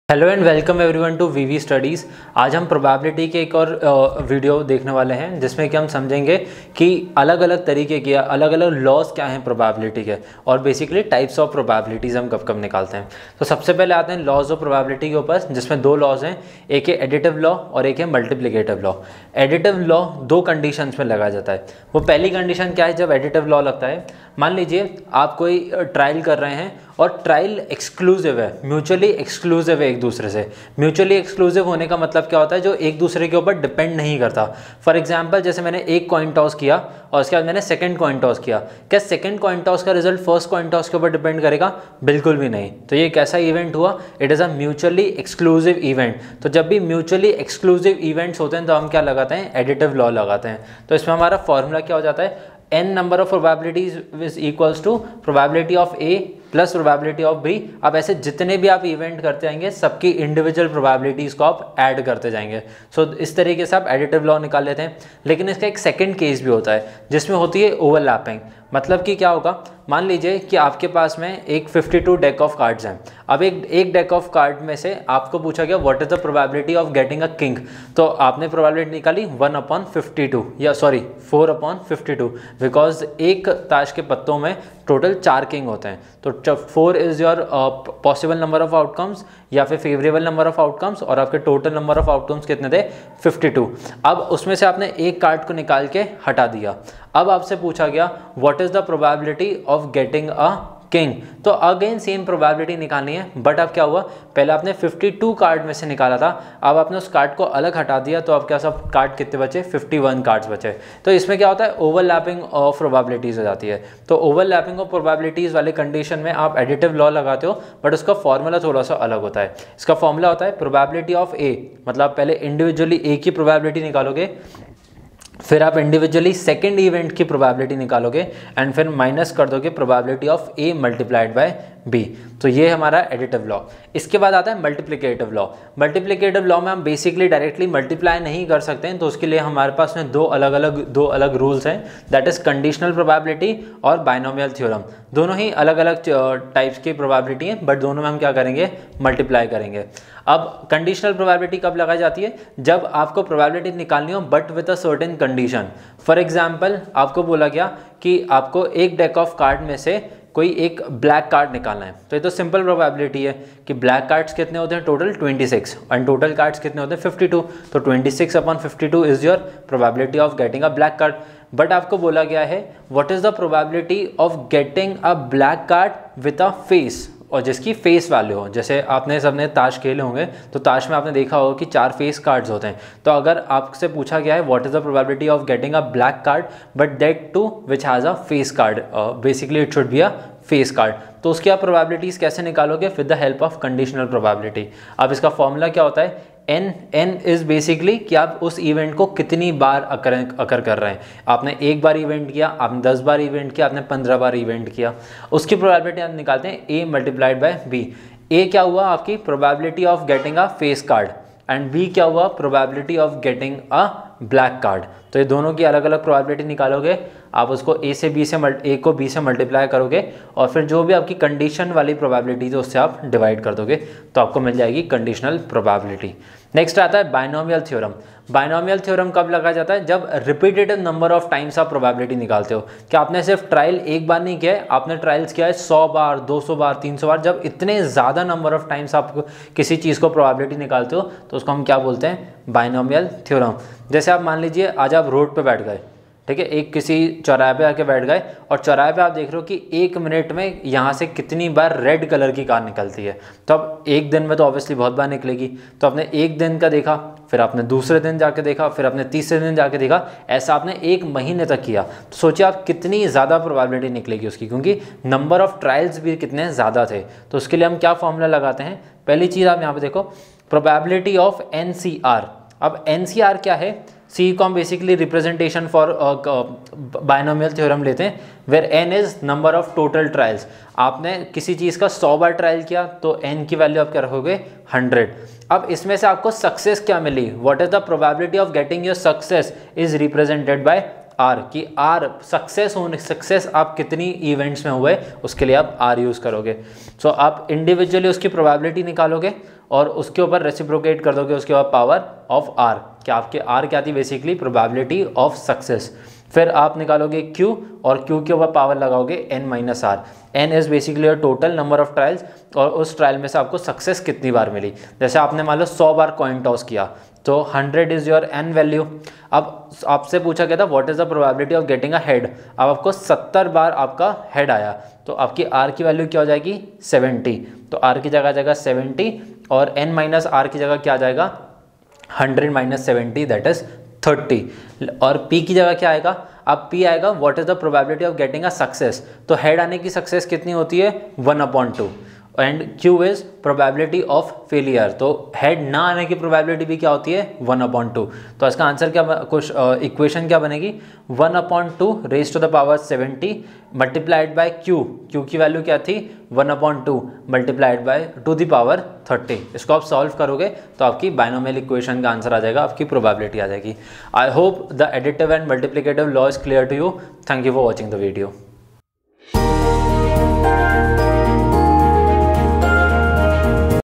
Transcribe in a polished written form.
Hello and welcome everyone to VV studies. आज हम probability के एक और वीडियो देखने वाले हैं जिसमें कि हम समझेंगे कि अलग अलग तरीके के अलग अलग लॉज क्या हैं प्रोबेबिलिटी के और बेसिकली टाइप्स ऑफ प्रोबेबिलिटीज़ हम कब कब निकालते हैं। तो सबसे पहले आते हैं लॉज ऑफ प्रोबेबिलिटी के ऊपर, जिसमें दो लॉज हैं, एक है एडिटिव लॉ और एक है मल्टीप्लिकेटिव लॉ। एडिटिव लॉ दो कंडीशंस में लगाया जाता है। वो पहली कंडीशन क्या है जब एडिटिव लॉ लगता है, मान लीजिए आप कोई ट्रायल कर रहे हैं और ट्रायल एक्सक्लूसिव है, म्यूचुअली एक्सक्लूसिव है एक दूसरे से। म्यूचुअली एक्सक्लूसिव होने का मतलब क्या होता है, जो एक दूसरे के ऊपर डिपेंड नहीं करता। फॉर एग्जांपल जैसे मैंने एक कॉइन टॉस किया और उसके बाद मैंने सेकंड कॉइन टॉस किया, क्या सेकंड कॉइन टॉस का रिजल्ट फर्स्ट कॉइन टॉस के ऊपर डिपेंड करेगा? बिल्कुल भी नहीं। तो ये कैसा इवेंट हुआ? It is a mutually exclusive event. तो जब भी म्यूचुअली एक्सक्लूसिव इवेंट्स होते हैं तो हम क्या लगाते हैं? एडिटिव लॉ लगाते हैं। तो इसमें हमारा फॉर्मूला क्या हो जाता है? n number of probabilities is equals to probability of A plus probability of B। अब ऐसे जितने भी आप इवेंट करते जाएंगे सबकी इंडिविजुअल प्रोबेबिलिटीज़ को आप ऐड करते जाएंगे। सो इस तरीके से आप एडिटिव लॉ निकाल लेते हैं। लेकिन इसका एक सेकंड केस भी होता है जिसमें होती है ओवरलैपिंग। मतलब कि क्या होगा, मान लीजिए कि आपके पास में एक 52 डेक ऑफ कार्ड्स हैं। अब एक डेक ऑफ कार्ड में से आपको पूछा गया what is the probability of getting a king. तो आपने प्रोबेबिलिटी निकाली 1/52 या सॉरी 4/52, बिकॉज एक ताश के पत्तों में टोटल 4 किंग होते हैं। तो 4 is your possible number of outcomes या फिर फेवरेबल नंबर ऑफ आउटकम्स, और आपके टोटल नंबर ऑफ आउटकम्स कितने थे? 52। अब उसमें से आपने एक कार्ड को निकाल के हटा दिया। अब आपसे पूछा गया what is the probability of getting a king. तो अगेन सेम प्रोबेबिलिटी निकालनी है, बट अब क्या हुआ, पहले आपने 52 कार्ड में से निकाला था, अब आपने उस कार्ड को अलग हटा दिया, तो अब क्या सब कार्ड कितने बचे? 51 कार्ड्स बचे। तो इसमें क्या होता है? ओवरलैपिंग ऑफ प्रोबेबिलिटीज हो जाती है। तो ओवरलैपिंग ऑफ प्रोबेबिलिटीज वाले कंडीशन में आप एडिटिव लॉ लगाते हो, बट उसका फॉर्मूला थोड़ा सा अलग होता है। इसका फॉर्मूला होता है प्रोबेबिलिटी ऑफ A, मतलब पहले इंडिविजुअली A की प्रोबेबिलिटी निकालोगे, फिर आप इंडिविजुअली सेकेंड इवेंट की प्रोबेबिलिटी निकालोगे एंड फिर माइनस कर दोगे probability of A multiplied by B। तो ये हमारा एडिटिव लॉ। इसके बाद आता है मल्टीप्लिकेटिव लॉ। मल्टीप्लिकेटिव लॉ में हम बेसिकली डायरेक्टली मल्टीप्लाई नहीं कर सकते हैं, तो उसके लिए हमारे पास में दो अलग रूल्स हैं, दैट इज कंडीशनल प्रोबेबिलिटी और बाइनोमियल थ्योरम। दोनों ही अलग अलग टाइप्स की प्रोबेबिलिटी हैं, बट दोनों में हम क्या करेंगे? मल्टीप्लाई करेंगे। अब कंडीशनल प्रोबेबिलिटी कब लगाई जाती है? जब आपको प्रोबेबिलिटी निकालनी हो but with a certain condition. For example आपको बोला गया कि आपको एक डेक ऑफ कार्ड में से कोई एक ब्लैक कार्ड निकालना है। तो ये तो सिंपल प्रोबेबिलिटी है कि ब्लैक कार्ड्स कितने होते हैं? टोटल 26, एंड टोटल कार्ड्स कितने होते हैं? 52। तो 26/52 is your probability of getting a black card. But आपको बोला गया है what is the probability of getting a black card with a face, और जिसकी फेस वैल्यू हो। जैसे आपने सबने ताश खेले होंगे, तो ताश में आपने देखा होगा कि 4 फेस कार्ड्स होते हैं। तो अगर आपसे पूछा गया है what is the probability of getting a black card but that too which has a face card, basically it should be a face card, तो उसकी आप प्रोबेबिलिटीज़ कैसे निकालोगे? With the help of conditional probability. अब इसका formula क्या होता है? n इज बेसिकली कि आप उस इवेंट को कितनी बार अकर कर रहे हैं। आपने एक बार इवेंट किया, आपने 10 बार इवेंट किया, आपने 15 बार इवेंट किया, उसकी प्रोबेबिलिटी आप निकालते हैं A multiplied by B। A क्या हुआ? आपकी probability of getting a face card, and B क्या हुआ? Probability of getting a black card. तो ये दोनों की अलग अलग प्रोबेबिलिटी निकालोगे, आप उसको A को B से मल्टीप्लाई करोगे, और फिर जो भी आपकी कंडीशन वाली प्रोबेबिलिटी है उससे आप डिवाइड कर दोगे, तो आपको मिल जाएगी कंडीशनल प्रोबेबिलिटी। नेक्स्ट आता है बाइनोमियल थ्योरम। बाइनोमियल थ्योरम कब लगाया जाता है? जब रिपीटेटिव नंबर ऑफ टाइम्स आप प्रोबेबिलिटी निकालते हो। क्या आपने सिर्फ ट्रायल एक बार नहीं किया है, आपने ट्रायल्स किया है 100 बार, 200 बार, 300 बार। जब इतने ज़्यादा नंबर ऑफ टाइम्स आप किसी चीज़ को प्रोबेबिलिटी निकालते हो तो उसको हम क्या बोलते हैं? Binomial theorem. जैसे आप मान लीजिए आज आप रोड पे बैठ गए, ठीक है, एक किसी चौराहे पे आके बैठ गए, और चौराहे पे आप देख रहे हो कि 1 मिनट में यहाँ से कितनी बार रेड कलर की कार निकलती है। तो अब एक दिन में तो ऑब्वियसली बहुत बार निकलेगी। तो आपने एक दिन का देखा, फिर आपने दूसरे दिन जाके देखा, फिर आपने तीसरे दिन जाके देखा, ऐसा आपने 1 महीने तक किया। तो सोचिए आप कितनी ज़्यादा प्रोबेबिलिटी निकलेगी उसकी, क्योंकि नंबर ऑफ ट्रायल्स भी कितने ज़्यादा थे। तो उसके लिए हम क्या फॉर्मूला लगाते हैं? पहली चीज़ आप यहाँ पे देखो, प्रोबेबिलिटी ऑफ NCR। अब NCR क्या है? C को हम basically representation for binomial theorem लेते हैं, where n is number of total trials. आपने किसी चीज़ का 100 बार ट्रायल किया तो n की वैल्यू आप क्या रखोगे? 100। अब इसमें से आपको सक्सेस क्या मिली? What is the probability of getting your success is represented by r कि आर सक्सेस आप कितनी इवेंट्स में हुए उसके लिए आप आर यूज़ करोगे। सो आप इंडिविजुअली उसकी प्रोबेबिलिटी निकालोगे और उसके ऊपर रेसिप्रोकेट कर दोगे उसके बाद पावर ऑफ आर, कि आपके आर क्या थी बेसिकली प्रोबेबिलिटी ऑफ सक्सेस। फिर आप निकालोगे Q और Q के ऊपर पावर लगाओगे n minus r. n is basically a total number of trials और उस ट्रायल में से आपको सक्सेस कितनी बार मिली। जैसे आपने मान लो 100 बार कॉइन टॉस किया तो 100 इज़ योर n वैल्यू। अब आपसे पूछा गया था what is the probability of getting a head. अब आपको 70 बार आपका हेड आया तो आपकी r की वैल्यू क्या हो जाएगी 70। तो r की जगह आ जाएगा 70 और n माइनस आर की जगह क्या आ जाएगा 100 माइनस 70 दैट इज 30। और P की जगह क्या आएगा, अब P आएगा what is the probability of getting a success. तो हेड आने की सक्सेस कितनी होती है 1/2 and Q is probability of failure. तो हेड ना आने की प्रोबेबिलिटी भी क्या होती है 1/2। तो इसका आंसर क्या कुछ इक्वेशन क्या बनेगी 1/2 raise to the power 70 multiplied by Q की वैल्यू क्या थी 1/2 multiplied by to the power 30। इसको आप सॉल्व करोगे तो आपकी बाइनोमियल इक्वेशन का आंसर आ जाएगा, आपकी प्रोबेबिलिटी आ जाएगी। I hope the additive and multiplicative law is clear to you. Thank you for watching the video.